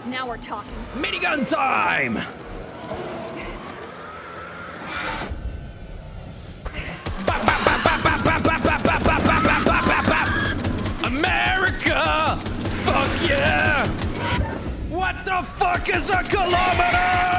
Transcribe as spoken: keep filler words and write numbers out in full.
Now we're talking. Minigun time! America! Fuck yeah! What the fuck is a kilometer?